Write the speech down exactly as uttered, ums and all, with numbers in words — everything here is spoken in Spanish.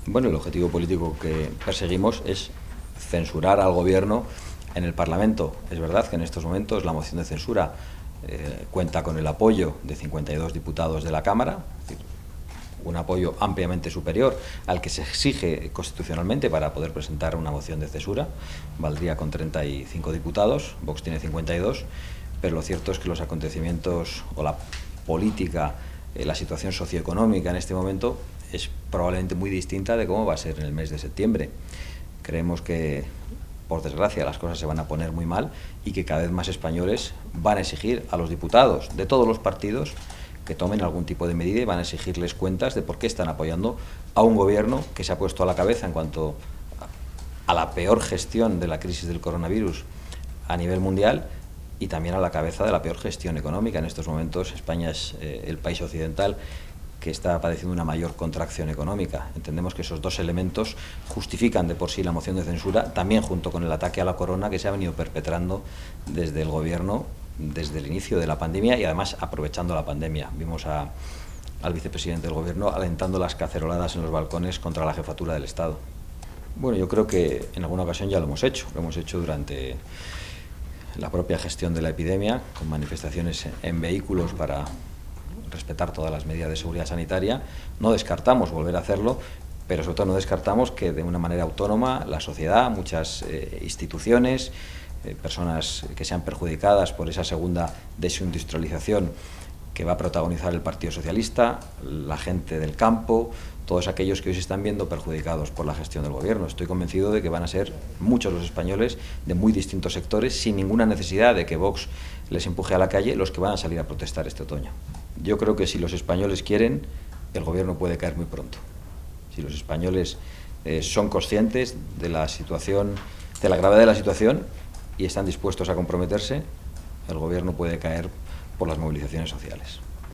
Bueno, el objetivo político que perseguimos es censurar al Gobierno en el Parlamento. Es verdad que en estos momentos la moción de censura eh, cuenta con el apoyo de cincuenta y dos diputados de la Cámara, es decir, un apoyo ampliamente superior al que se exige constitucionalmente para poder presentar una moción de censura. Valdría con treinta y cinco diputados, Vox tiene cincuenta y dos, pero lo cierto es que los acontecimientos o la política, eh, la situación socioeconómica en este momento es probablemente muy distinta de cómo va a ser en el mes de septiembre. Creemos que, por desgracia, las cosas se van a poner muy mal y que cada vez más españoles van a exigir a los diputados de todos los partidos que tomen algún tipo de medida y van a exigirles cuentas de por qué están apoyando a un gobierno que se ha puesto a la cabeza en cuanto a la peor gestión de la crisis del coronavirus a nivel mundial y también a la cabeza de la peor gestión económica. En estos momentos España es eh, el país occidental que está padeciendo una mayor contracción económica. Entendemos que esos dos elementos justifican de por sí la moción de censura, también junto con el ataque a la corona que se ha venido perpetrando desde el Gobierno desde el inicio de la pandemia y además aprovechando la pandemia. Vimos a, al vicepresidente del Gobierno alentando las caceroladas en los balcones contra la jefatura del Estado. Bueno, yo creo que en alguna ocasión ya lo hemos hecho, lo hemos hecho durante la propia gestión de la epidemia, con manifestaciones en vehículos para respetar todas las medidas de seguridad sanitaria. No descartamos volver a hacerlo, pero sobre todo no descartamos que de una manera autónoma la sociedad, muchas eh, instituciones, eh, personas que sean perjudicadas por esa segunda desindustrialización que va a protagonizar el Partido Socialista, la gente del campo, todos aquellos que hoy se están viendo perjudicados por la gestión del Gobierno. Estoy convencido de que van a ser muchos los españoles de muy distintos sectores, sin ninguna necesidad de que Vox les empuje a la calle, los que van a salir a protestar este otoño. Yo creo que si los españoles quieren, el Gobierno puede caer muy pronto. Si los españoles eh, son conscientes de la situación, de la gravedad de la situación y están dispuestos a comprometerse, el Gobierno puede caer por las movilizaciones sociales.